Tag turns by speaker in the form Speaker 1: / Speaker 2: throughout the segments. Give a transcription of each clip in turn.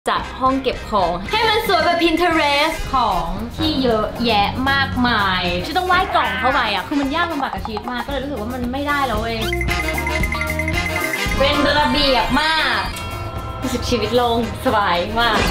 Speaker 1: จัดห้องเก็บของให้มันสวยแบบ Pinterest ของที่เยอะแยะมากมายฉันต้องไหว้กล่องเข้าไปอ่ะคือมันยากลำบากกับชีวิตมากก็เลยรู้สึกว่ามันไม่ได้แล้วเว้ยเป็นระเบียบมากรู้สึกชีวิตโล่งสบายมาก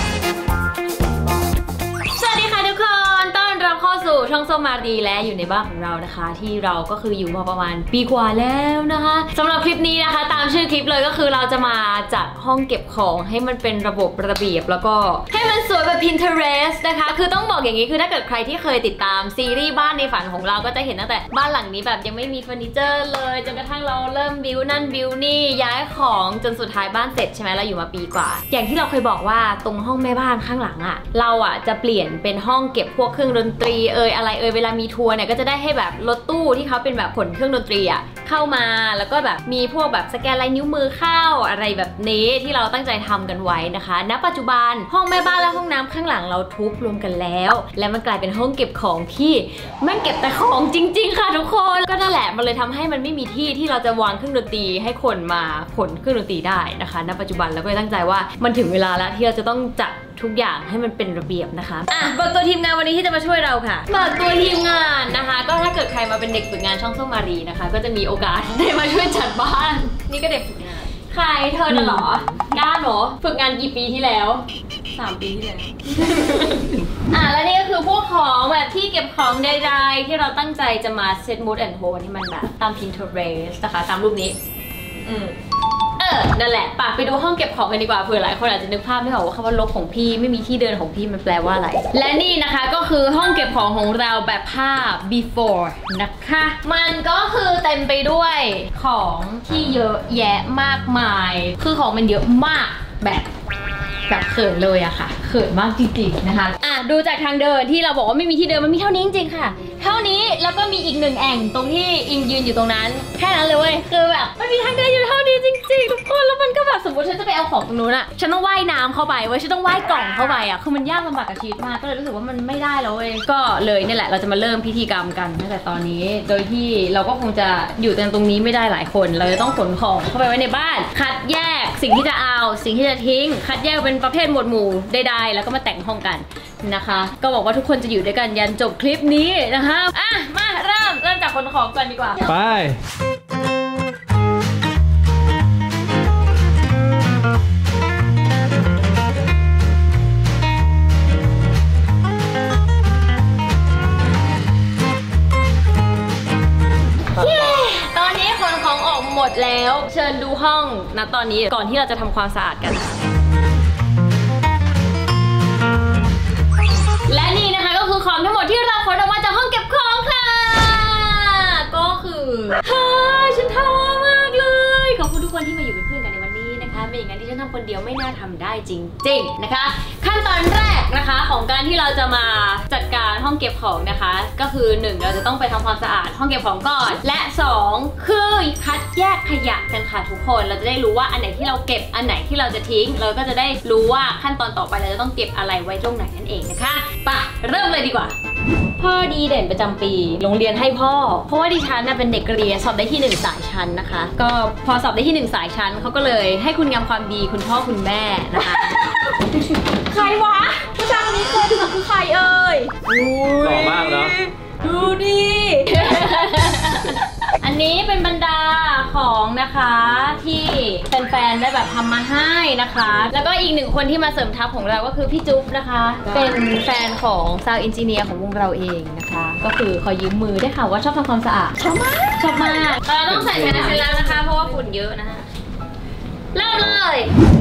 Speaker 1: สวัสดีค่ะทุกคนต้อนรับเข้าสู่ช่องส้มมาดีและอยู่ในบ้านของเรานะคะที่เราก็คืออยู่มาประมาณปีกว่าแล้วนะคะสำหรับคลิปนี้นะคะตามชื่อคลิปเลยก็คือเราจะมาจัดห้องเก็บของให้มันเป็นระบบระเบียบแล้วก็ให้มันสวยแบบ Pinterest นะคะคือต้องบอกอย่างนี้คือถ้าเกิดใครที่เคยติดตามซีรีส์บ้านในฝันของเราก็จะเห็นตั้งแต่บ้านหลังนี้แบบยังไม่มีเฟอร์นิเจอร์เลยจนกระทั่งเราเริ่มบิวนั่นบิวนี่ย้ายของจนสุดท้ายบ้านเสร็จใช่ไหมเราอยู่มาปีกว่าอย่างที่เราเคยบอกว่าตรงห้องแม่บ้านข้างหลังอ่ะเราอ่ะจะเปลี่ยนเป็นห้องเก็บพวกเครื่องดนตรีอะไรเวลามีทัวร์เนี่ยก็จะได้ให้แบบรถตู้ที่เขาเป็นแบบขนเครื่องดนตรีอ่ะเข้ามาแล้วก็แบบมีพวกแบบสแกนลายนิ้วมือเข้าอะไรแบบนี้ที่เราตั้งใจทำกันไว้นะคะณปัจจุบันห้องแม่บ้านและห้องน้ำข้างหลังเราทุบรวมกันแล้วและมันกลายเป็นห้องเก็บของที่มันเก็บแต่ของจริงๆค่ะทุกคนก็นั่นแหละมันเลยทำให้มันไม่มีที่ที่เราจะวางเครื่องดนตรีให้คนมาขนเครื่องดนตรีได้นะคะณปัจจุบันแล้วก็ตั้งใจว่ามันถึงเวลาแล้วที่เราจะต้องจัดทุกอย่างให้มันเป็นระเบียบนะคะเปิดตัวทีมงานวันนี้ที่จะมาช่วยเราค่ะเปิดตัวทีมงานนะคะก็ถ้าเกิดใครมาเป็นเด็กฝึกงานช่องส้มมารีนะคะก็จะมีโอกาสได้มาช่วยจัดบ้านนี่ก็เด็กฝึกงานใครเธอน่ะเหรอก้าหนูฝึกงานกี่ปีที่แล้ว3 ปีที่แล้วแล้วนี่ก็คือพวกของแบบที่เก็บของใดๆที่เราตั้งใจจะมาเซตมูดแอนด์โทนให้มันแบบตาม Pinterest นะคะตามรูปนี้นั่นแหละไปดูห้องเก็บของกันดีกว่าเผื่อหลายคนอาจจะนึกภาพไม่ออกว่าคำว่าลกของพี่ไม่มีที่เดินของพี่มันแปลว่าอะไรและนี่นะคะก็คือห้องเก็บของของเราแบบภาพ before นะคะมันก็คือเต็มไปด้วยของที่เยอะแยะมากมายคือของมันเยอะมากแบบเขินเลยอะค่ะเขินมากจริงๆนะคะดูจากทางเดินที่เราบอกว่าไม่มีที่เดินมันมีเท่านี้จริงๆค่ะเท่านี้แล้วก็มีอีก1แอ่งตรงที่อิงยืนอยู่ตรงนั้นแค่นั้นเลยเว้ยคือแบบมันมีทางเดินอยู่เท่านี้จริงๆทุกคนแล้วมันก็แบบสมมติฉันจะไปเอาของตรงนู้นอะฉันต้องว่ายน้ำเข้าไปเว้ยฉันต้องว่ายกล่องเข้าไปอะคือมันยากลำบากกับชีวิตมากก็เลยรู้สึกว่ามันไม่ได้แล้วเว้ยก็เลยนี่แหละเราจะมาเริ่มพิธีกรรมกันตั้งแต่ตอนนี้โดยที่เราก็คงจะอยู่ตรงนี้ไม่ได้หลายคนเราจะต้องขนของเข้าไปไว้ในบ้านคัดแยกสิ่งที่จะเอาสิ่งที่จะทิ้งคัดแยกเป็นประเภทหมวดหมู่ใดๆแล้วก็มาแต่งห้องกันนะคะก็บอกว่าทุกคนจะอยู่ด้วยกันยันจบคลิปนี้นะคะมาเริ่มจากขนของก่อนดีกว่าไปตอนนี้ขนของออกหมดแล้วเชิญดูห้องนะตอนนี้ก่อนที่เราจะทำความสะอาดกันและนี่นะคะก็คือของทั้งหมดที่เราขนออกมาจากห้องเก็บของค่ะก็คือฉันท้อมากเลยขอบคุณทุกคนที่มาอยู่เป็นเพื่อนกันในวันนี้นะคะไม่อย่างนั้นที่ฉันทำคนเดียวไม่น่าทำได้จริงๆนะคะขั้นตอนแรกนะคะของการที่เราจะมาจัดการห้องเก็บของนะคะก็คือ1เราจะต้องไปทำความสะอาดห้องเก็บของก่อนและ2คือคัดแยกขยะกันค่ะทุกคนเราจะได้รู้ว่าอันไหนที่เราเก็บอันไหนที่เราจะทิ้งเราก็จะได้รู้ว่าขั้นตอนต่อไปเราจะต้องเก็บอะไรไว้ตรงไหนนั่นเองนะคะเริ่มเลยดีกว่าพ่อดีเด่นประจำปีโรงเรียนให้พ่อเพราะว่าดิฉันเป็นเด็กเรียนสอบได้ที่1สายชั้นนะคะก็พอสอบได้ที่1สายชั้นเขาก็เลยให้คุณงามความดีคุณพ่อคุณแม่นะคะใครวะผู้ชายคนนี้เคยถึงคือใครเอ่ยหล่อมากเนาะดูดิอันนี้เป็นบรรดาของนะคะที่แฟนๆได้แบบทำมาให้นะคะแล้วก็อีก1คนที่มาเสริมทัพของเราก็คือพี่จุ๊บนะคะเป็นแฟนของซาวด์เอนจิเนียร์ของวงเราเองนะคะก็คือขอยืมมือได้ค่ะว่าชอบทำความสะอาดชอบมากเราต้องใส่แมสเสร็จแล้วนะคะเพราะว่าฝุ่นเยอะนะคะเริ่มเลย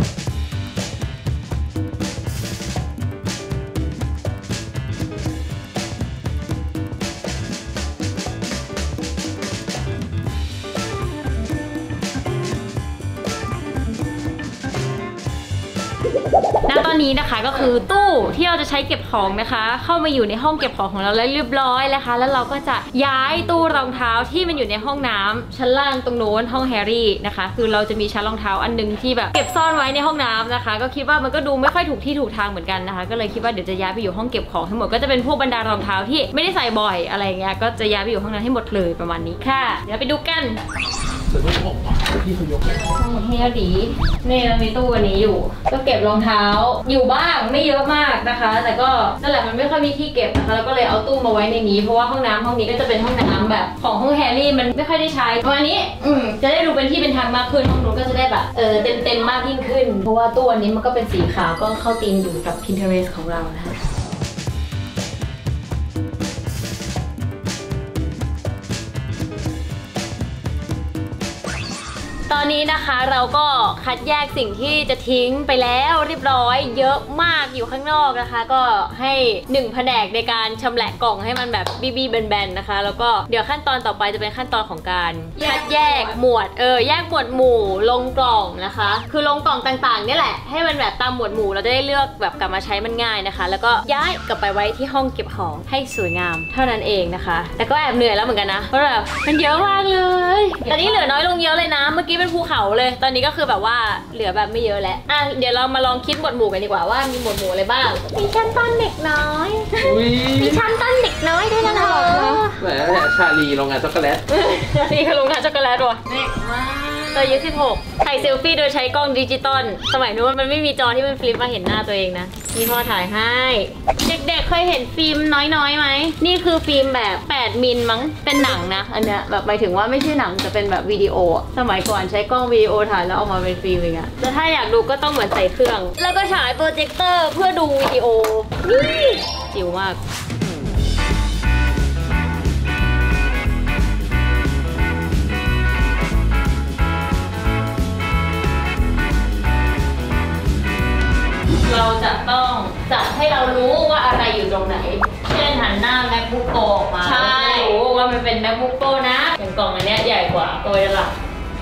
Speaker 1: ตอนนี้นะคะก็คือตู้ที่เราจะใช้เก็บของนะคะเข้ามาอยู่ในห้องเก็บของของเราแล้วเรียบร้อยนะคะแล้วเราก็จะย้ายตู้รองเท้าที่มันอยู่ในห้องน้ำชั้นล่างตรงโน้นห้องแฮร์รี่นะคะคือเราจะมีชั้นรองเท้าอันนึงที่แบบเก็บซ่อนไว้ในห้องน้ำนะคะก็คิดว่ามันก็ดูไม่ค่อยถูกที่ถูกทางเหมือนกันนะคะก็เลยคิดว่าเดี๋ยวจะย้ายไปอยู่ห้องเก็บของทั้งหมดก็จะเป็นพวกบรรดารองเท้าที่ไม่ได้ใส่บ่อยอะไรเงี้ยก็จะย้ายไปอยู่ห้องนั้นให้หมดเลยประมาณนี้ค่ะเดี๋ยวไปดูกัน
Speaker 2: เดี๋ยวต้องบอกพี่เขายก
Speaker 1: เฮียดีนี่เรามีตู้อันนี้อยู่ก็เก็บรองเท้าอยู่บ้างไม่เยอะมากนะคะ แต่ก็นั่นแหละมันไม่ค่อยมีที่เก็บนะคะแล้วก็เลยเอาตู้มาไว้ในนี้เพราะว่าห้องน้ำห้องนี้ก็จะเป็นห้องน้ำแบบของห้องแฮร์รี่มันไม่ค่อยได้ใช้ประมาณนี้จะได้ดูเป็นที่เป็นทางมากขึ้นห้องนู้นก็จะได้แบบเต็มมากยิ่งขึ้นเพราะว่าตู้อันนี้มันก็เป็นสีขาวก็เข้าธีมอยู่กับ Pinterest ของเรานะคะตอนนี้นะคะเราก็คัดแยกสิ่งที่จะทิ้งไปแล้วเรียบร้อยเยอะมากอยู่ข้างนอกนะคะก็ให้1แผนกในการชำแหละกล่องให้มันแบบบี้ๆแบนๆนะคะแล้วก็เดี๋ยวขั้นตอนต่อไปจะเป็นขั้นตอนของการคัดแยกหมวดแยกหมวดหมู่ลงกล่องนะคะคือลงกล่องต่างๆนี่แหละให้มันแบบตามหมวดหมู่เราจะได้เลือกแบบกลับมาใช้มันง่ายนะคะแล้วก็ย้ายกลับไปไว้ที่ห้องเก็บของให้สวยงามเท่านั้นเองนะคะแต่ก็แอบเหนื่อยแล้วเหมือนกันนะเพราะแบบมันเยอะมากเลยตอนนี้เหลือน้อยลงเยอะเลยนะเมื่อกี้เป็นภูเขาเลยตอนนี้ก็คือแบบว่าเหลือแบบไม่เยอะแล้วเดี๋ยวเรามาลองคิดหมวดหมู่กันดีกว่าว่ามีหมวดหมู่อะไรบ้างมีชั้นต้นเด็กน้อยมีชั้นต้นเด็กน้อยด้วยนะคะ
Speaker 2: แหมชาลีโรงงานช็อกโกแลต
Speaker 1: นี่คือโรงงานช็อกโกแลตว่ะเด็กมากตัวอายุ16ถ่ายเซลฟี่โดยใช้กล้องดิจิตอลสมัยนู้นมันไม่มีจอที่มันฟลิปมาเห็นหน้าตัวเองนะนี่พ่อถ่ายให้เด็กๆเคยเห็นฟิล์มน้อยๆไหมนี่คือฟิล์มแบบ8มิลมั้งเป็นหนังนะอันเนี้ยแบบหมายถึงว่าไม่ใช่หนังจะเป็นแบบวิดีโอสมัยก่อนใช้กล้องวิดีโอถ่ายแล้วออกมาเป็นฟิล์มอย่างเงี้ยแต่ถ้าอยากดูก็ต้องเหมือนใส่เครื่องแล้วก็ฉายโปรเจคเตอร์เพื่อดูวิดีโอนี่จิ๋วมากเราจะต้องจัดให้เรารู้ว่าอะไรอยู่ตรงไหนเช่นหันหน้า MacBook Pro ออกมาใช่รู้ว่ามันเป็น MacBook Pro นะอย่างกล่องอันนี้ใหญ่กว่าตัวหลัก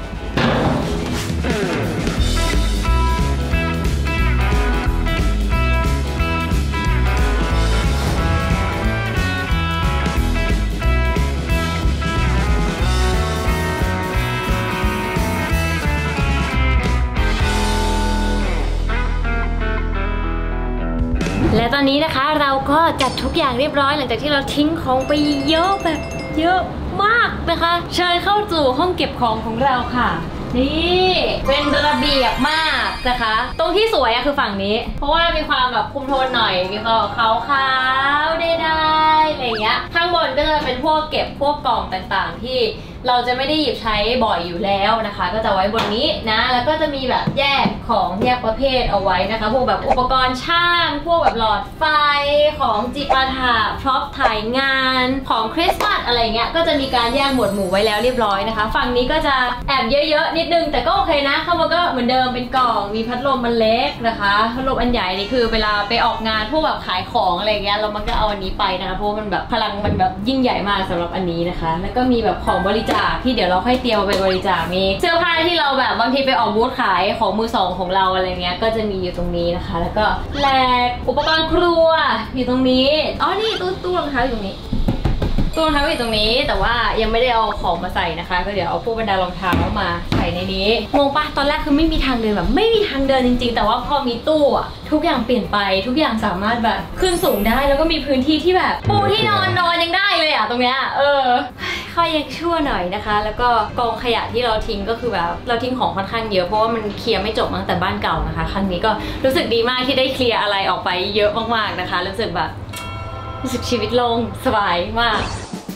Speaker 1: และตอนนี้นะคะเราก็จัดทุกอย่างเรียบร้อยหลังจากที่เราทิ้งของไปเยอะแบบเยอะมากนะคะเชิญเข้าสู่ห้องเก็บของของเราค่ะนี่เป็นระเบียบมากนะคะตรงที่สวยอะคือฝั่งนี้เพราะว่ามีความแบบคุมโทนหน่อยมีความขาวๆได้อะไรเงี้ยข้างบนก็จะเป็นพวกเก็บพวกกล่องต่างๆที่เราจะไม่ได้หยิบใช้บ่อยอยู่แล้วนะคะก็จะไว้บนนี้นะแล้วก็จะมีแบบแยกของแยกประเภทเอาไว้นะคะพวกแบบอุปกรณ์ช่างพวกแบบหลอดไฟของจิปาถะพร็อพถ่ายงานของคริสต์มาสอะไรเงี้ยก็จะมีการแยกหมวดหมู่ไว้แล้วเรียบร้อยนะคะฝั่งนี้ก็จะแอบเยอะๆนิดนึงแต่ก็โอเคนะเข้ามาก็เหมือนเดิมเป็นกล่องมีพัดลมมันเล็กนะคะพัดลมอันใหญ่นี่คือเวลาไปออกงานพวกแบบขายของอะไรเงี้ยเรามันก็เอาอันนี้ไปนะคะเพราะมันแบบพลังมันแบบยิ่งใหญ่มากสำหรับอันนี้นะคะแล้วก็มีแบบของบริจาคที่เดี๋ยวเราค่อยเตรียมไปบริจาคมีเสื้อผ้าที่เราแบบบางทีไปออกบูธขายของมือสองของเราอะไรเงี้ยก็จะมีอยู่ตรงนี้นะคะแล้วก็แหลกอุปกรณ์ครัวอยู่ตรงนี้นี่ตู้รองเท้าอยู่ตรงนี้ตู้รองเท้าอยู่ตรงนี้แต่ว่ายังไม่ได้เอาของมาใส่นะคะก็เดี๋ยวเอาพวกบรรดารองเท้ามาใส่ในนี้งงปะตอนแรกคือไม่มีทางเดินแบบไม่มีทางเดินจริงๆแต่ว่าพอมีตู้อะทุกอย่างเปลี่ยนไปทุกอย่างสามารถแบบขึ้นสูงได้แล้วก็มีพื้นที่ที่แบบปูที่นอนยังได้เลยอะตรงเนี้ยค่อยยังชั่วหน่อยนะคะแล้วก็กองขยะที่เราทิ้งก็คือแบบเราทิ้งของค่อนข้างเยอะเพราะว่ามันเคลียร์ไม่จบตั้งแต่บ้านเก่านะคะครั้งนี้ก็รู้สึกดีมากที่ได้เคลียร์อะไรออกไปเยอะมากๆนะคะรู้สึกแบบรู้สึกชีวิตโล่งสบายมาก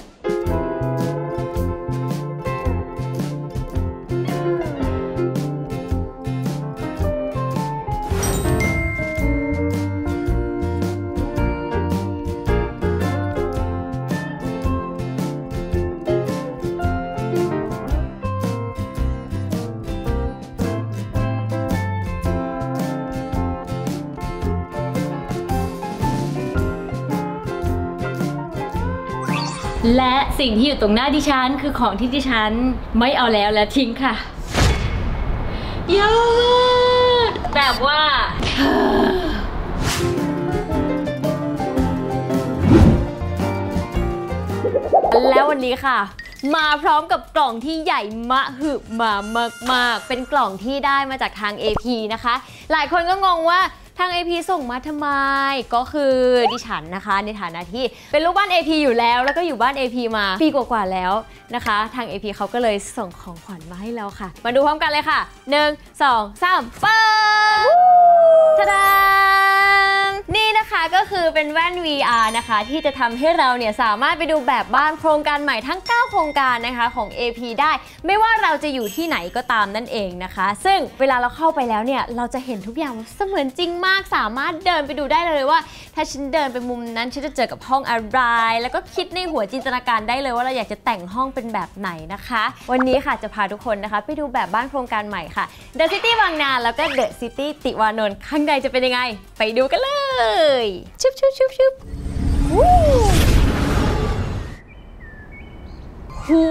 Speaker 1: และสิ่งที่อยู่ตรงหน้าดิฉันคือของที่ดิฉันไม่เอาแล้วและทิ้งค่ะเยอะแบบว่า แล้ววันนี้ค่ะมาพร้อมกับกล่องที่ใหญ่มหึมามากๆเป็นกล่องที่ได้มาจากทาง AP นะคะหลายคนก็งงว่าทาง AP ส่งมาทำไมก็คือดิฉันนะคะในฐานะที่เป็นลูกบ้าน AP อยู่แล้วก็อยู่บ้าน AP มาปีกว่าๆแล้วนะคะทาง AP เขาก็เลยส่งของขวัญมาให้เราค่ะมาดูพร้อมกันเลยค่ะ1 2 3เปิดทะดามนี่นะคะก็คือเป็นแว่น VR นะคะที่จะทำให้เราเนี่ยสามารถไปดูแบบบ้านโครงการใหม่ทั้ง9โครงการนะคะของ AP ได้ไม่ว่าเราจะอยู่ที่ไหนก็ตามนั่นเองนะคะซึ่งเวลาเราเข้าไปแล้วเนี่ยเราจะเห็นทุกอย่างเสมือนจริงมากสามารถเดินไปดูได้เลยว่าถ้าฉันเดินไปมุมนั้นฉันจะเจอกับห้องอะไรแล้วก็คิดในหัวจินตนาการได้เลยว่าเราอยากจะแต่งห้องเป็นแบบไหนนะคะวันนี้ค่ะจะพาทุกคนนะคะไปดูแบบบ้านโครงการใหม่ค่ะ The City บางนาแล้วก็ The City ติวานนท์ข้างในจะเป็นยังไงไปดูกันเลยชุบหู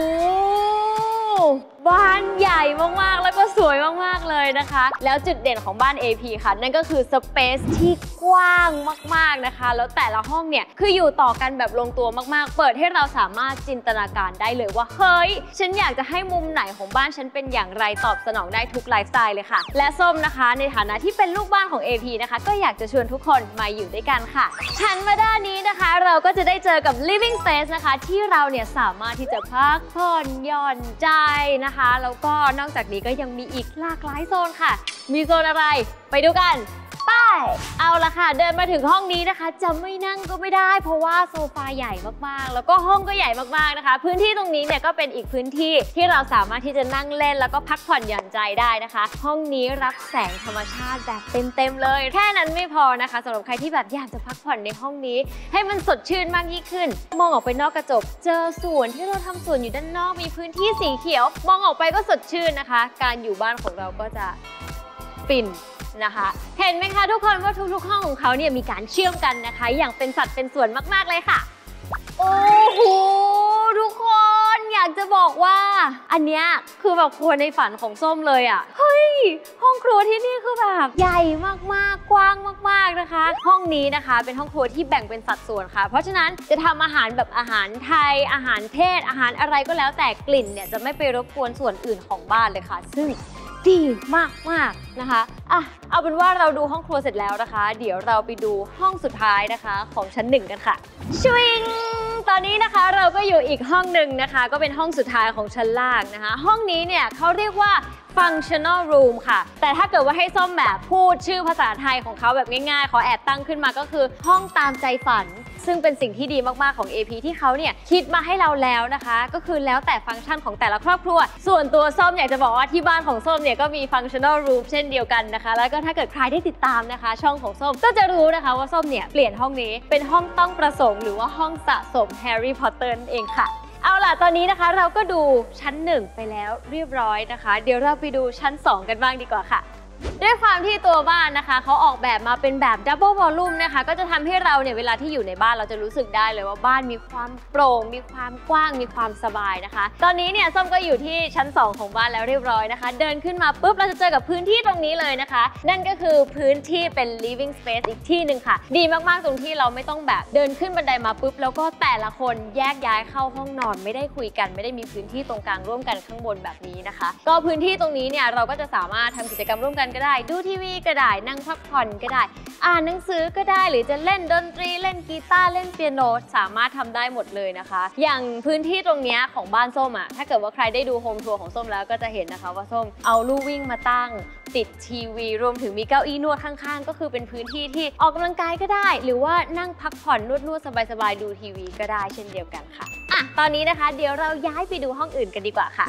Speaker 1: บ้านใหญ่มากๆแล้วก็สวยมากๆเลยนะคะแล้วจุดเด่นของบ้าน AP ค่ะนั่นก็คือสเปซที่กว้างมากๆนะคะแล้วแต่ละห้องเนี่ยคืออยู่ต่อกันแบบลงตัวมากๆเปิดให้เราสามารถจินตนาการได้เลยว่าเฮ้ยฉันอยากจะให้มุมไหนของบ้านฉันเป็นอย่างไรตอบสนองได้ทุกไลฟ์สไตล์เลยค่ะและส้มนะคะในฐานะที่เป็นลูกบ้านของ AP นะคะก็อยากจะชวนทุกคนมาอยู่ด้วยกันค่ะชั้นมาด้านนี้นะคะเราก็จะได้เจอกับ living space นะคะที่เราเนี่ยสามารถที่จะพักผ่อนหย่อนใจนะคะแล้วก็นอกจากนี้ก็ยังมีอีกหลากหลายโซนค่ะมีโซนอะไรไปดูกันไปเอาละค่ะเดินมาถึงห้องนี้นะคะจะไม่นั่งก็ไม่ได้เพราะว่าโซฟาใหญ่มากๆแล้วก็ห้องก็ใหญ่มากๆนะคะพื้นที่ตรงนี้เนี่ยก็เป็นอีกพื้นที่ที่เราสามารถที่จะนั่งเล่นแล้วก็พักผ่อนหย่อนใจได้นะคะห้องนี้รับแสงธรรมชาติแบบเต็มๆเลยแค่นั้นไม่พอนะคะสำหรับใครที่แบบอยากจะพักผ่อนในห้องนี้ให้มันสดชื่นมากยิ่งขึ้นมองออกไปนอกกระจกเจอสวนที่เราทำสวนอยู่ด้านนอกมีพื้นที่สีเขียวมองออกไปก็สดชื่นนะคะการอยู่บ้านของเราก็จะฟินนะคะเห็นไหมคะทุกคนว่าทุกๆห้องของเขาเนี่ยมีการเชื่อมกันนะคะอย่างเป็นสัดเป็นส่วนมากๆเลยค่ะโอ้โหทุกคนอยากจะบอกว่าอันเนี้ยคือแบบครัวในฝันของส้มเลยอ่ะเฮ้ยห้องครัวที่นี่คือแบบใหญ่มากๆกว้างมากๆนะคะห้องนี้นะคะเป็นห้องครัวที่แบ่งเป็นสัดส่วนค่ะเพราะฉะนั้นจะทำอาหารแบบอาหารไทยอาหารเทศอาหารอะไรก็แล้วแต่กลิ่นเนี่ยจะไม่ไปรบกวนส่วนอื่นของบ้านเลยค่ะซึ่งดีมากๆนะคะเอาเป็นว่าเราดูห้องครัวเสร็จแล้วนะคะเดี๋ยวเราไปดูห้องสุดท้ายนะคะของชั้น1กันค่ะชวิงตอนนี้นะคะเราก็อยู่อีกห้องหนึ่งนะคะก็เป็นห้องสุดท้ายของชั้นล่างนะคะห้องนี้เนี่ยเขาเรียกว่า functional room ค่ะแต่ถ้าเกิดว่าให้ส้มแบบพูดชื่อภาษาไทยของเขาแบบง่ายๆขอแอบตั้งขึ้นมาก็คือห้องตามใจฝันซึ่งเป็นสิ่งที่ดีมากๆของ AP ที่เขาเนี่ยคิดมาให้เราแล้วนะคะก็คือแล้วแต่ฟังก์ชันของแต่ละครอบครัวส่วนตัวส้มอยากจะบอกว่าที่บ้านของส้มเนี่ยก็มี functional room เช่นเดียวกันนะคะแล้วก็ถ้าเกิดใครได้ติดตามนะคะช่องของส้มก็จะรู้นะคะว่าส้มเนี่ยเปลี่ยนห้องนี้เป็นห้องต้องประสงค์หรือว่าห้องสะสมแฮร์รี่พอตเตอร์นั่นเองค่ะเอาล่ะตอนนี้นะคะเราก็ดูชั้น1ไปแล้วเรียบร้อยนะคะเดี๋ยวเราไปดูชั้น2กันบ้างดีกว่าค่ะด้วยความที่ตัวบ้านนะคะเขาออกแบบมาเป็นแบบดับเบิลวอลลุ่มนะคะก็จะทำให้เราเนี่ยเวลาที่อยู่ในบ้านเราจะรู้สึกได้เลยว่าบ้านมีความโปร่งมีความกว้างมีความสบายนะคะตอนนี้เนี่ยส้มก็อยู่ที่ชั้น2ของบ้านแล้วเรียบร้อยนะคะเดินขึ้นมาปุ๊บเราจะเจอกับพื้นที่ตรงนี้เลยนะคะนั่นก็คือพื้นที่เป็น living space อีกที่หนึ่งค่ะดีมากๆตรงที่เราไม่ต้องแบบเดินขึ้นบันไดมาปุ๊บแล้วก็แต่ละคนแยกย้ายเข้าห้องนอนไม่ได้คุยกันไม่ได้มีพื้นที่ตรงกลางร่วมกันข้างบนแบบนี้นะคะก็พื้นที่ตรงนี้เนี่ยเราก็จะสามารถทำกิจกรรมร่วมกันก็ได้ดูทีวีก็ได้นั่งพักผ่อนก็ได้อ่านหนังสือก็ได้หรือจะเล่นดนตรีเล่นกีตาร์เล่นเปียโนสามารถทำได้หมดเลยนะคะอย่างพื้นที่ตรงนี้ของบ้านส้มอ่ะถ้าเกิดว่าใครได้ดูโฮมทัวร์ของส้มแล้วก็จะเห็นนะคะว่าส้มเอาลู่วิ่งมาตั้งติดทีวีรวมถึงมีเก้าอี้นวดข้างๆก็คือเป็นพื้นที่ที่ออกกำลังกายก็ได้หรือว่านั่งพักผ่อนนวดสบายๆดูทีวีก็ได้เช่นเดียวกันค่ะตอนนี้นะคะเดี๋ยวเราย้ายไปดูห้องอื่นกันดีกว่าค่ะ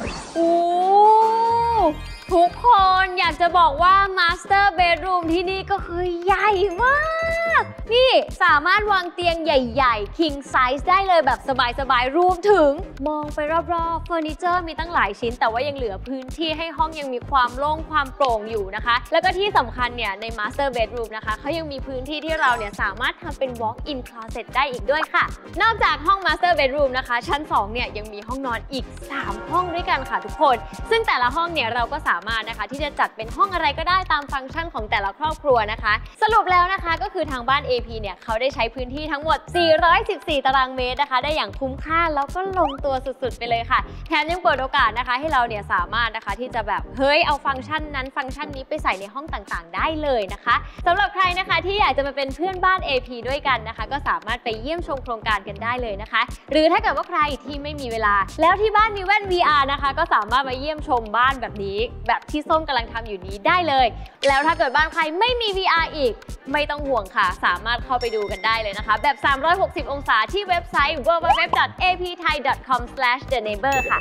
Speaker 1: ทุกคนอยากจะบอกว่า Master Bedroom ที่นี่ก็คือใหญ่มากนี่สามารถวางเตียงใหญ่ๆ King Size ได้เลยแบบสบายๆรวมถึงมองไปรอบๆเฟอร์นิเจอร์มีตั้งหลายชิ้นแต่ว่ายังเหลือพื้นที่ให้ห้องยังมีความโล่งความโปร่งอยู่นะคะแล้วก็ที่สำคัญเนี่ยใน Master Bedroom นะคะเขายังมีพื้นที่ที่เราเนี่ยสามารถทำเป็น Walk-in Closet ได้อีกด้วยค่ะนอกจากห้อง Master Bedroom นะคะชั้น2เนี่ยยังมีห้องนอนอีก3ห้องด้วยกันค่ะทุกคนซึ่งแต่ละห้องเนี่ยเราก็สาามารถนะคะที่จะจัดเป็นห้องอะไรก็ได้ตามฟังก์ชันของแต่ละครอบครัวนะคะสรุปแล้วนะคะก็คือทางบ้าน AP เนี่ยเขาได้ใช้พื้นที่ทั้งหมด414ตารางเมตรนะคะได้อย่างคุ้มค่าแล้วก็ลงตัวสุดๆไปเลยค่ะแถมยังเปิดโอกาสนะคะให้เราเนี่ยสามารถนะคะที่จะแบบเฮ้ยเอาฟังก์ชันนั้นฟังก์ชันนี้ไปใส่ในห้องต่างๆได้เลยนะคะสำหรับใครนะคะที่อยากจะมาเป็นเพื่อนบ้าน AP ด้วยกันนะคะก็สามารถไปเยี่ยมชมโครงการกันได้เลยนะคะหรือถ้าเกิดว่าใครที่ไม่มีเวลาแล้วที่บ้านมีแว่น VR นะคะก็สามารถมาเยี่ยมชมบ้านแบบนี้แบบที่ส้มกำลังทำอยู่นี้ได้เลยแล้วถ้าเกิดบ้านใครไม่มี VR อีกไม่ต้องห่วงค่ะสามารถเข้าไปดูกันได้เลยนะคะแบบ360องศาที่เว็บไซต์ www.apthai.com/theneighbor ค่ะ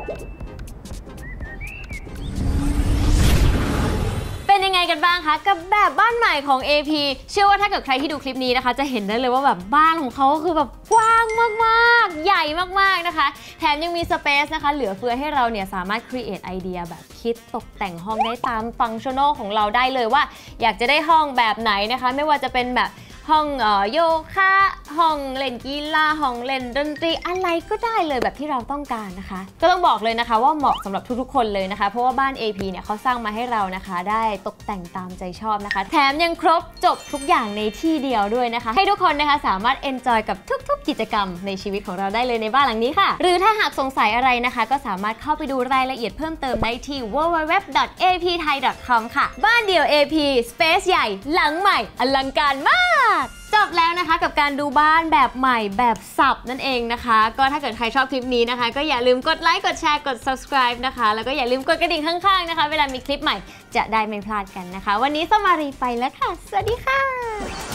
Speaker 1: เป็นยังไงกันบ้างคะกับแบบบ้านใหม่ของ AP เชื่อว่าถ้าเกิดใครที่ดูคลิปนี้นะคะจะเห็นได้เลยว่าแบบบ้านของเขาคือแบบกว้างมากๆใหญ่มากๆนะคะแถมยังมีสเปซนะคะเหลือเฟือให้เราเนี่ยสามารถ create ไอเดียแบบคิดตกแต่งห้องได้ตามฟังก์ชันอลของเราได้เลยว่าอยากจะได้ห้องแบบไหนนะคะไม่ว่าจะเป็นแบบห้องโยคะห้องเล่นกีฬาห้องเล่นดนตรีอะไรก็ได้เลยแบบที่เราต้องการนะคะก็ต้องบอกเลยนะคะว่าเหมาะสำหรับทุกๆคนเลยนะคะเพราะว่าบ้าน AP เนี่ยเขาสร้างมาให้เรานะคะได้ตกแต่งตามใจชอบนะคะแถมยังครบจบทุกอย่างในที่เดียวด้วยนะคะให้ทุกคนนะคะสามารถ enjoy กับทุกๆกิจกรรมในชีวิตของเราได้เลยในบ้านหลังนี้ค่ะหรือถ้าหากสงสัยอะไรนะคะก็สามารถเข้าไปดูรายละเอียดเพิ่มเติมได้ที่ www.apthai.com ค่ะบ้านเดี่ยว AP Space ใหญ่หลังใหม่อลังการมากจบแล้วนะคะกับการดูบ้านแบบใหม่แบบสับนั่นเองนะคะก็ถ้าเกิดใครชอบคลิปนี้นะคะก็อย่าลืมกดไลค์กดแชร์กด subscribe นะคะแล้วก็อย่าลืมกดกระดิ่งข้างๆนะคะเวลามีคลิปใหม่จะได้ไม่พลาดกันนะคะวันนี้ส้มมารีไปแล้วค่ะสวัสดีค่ะ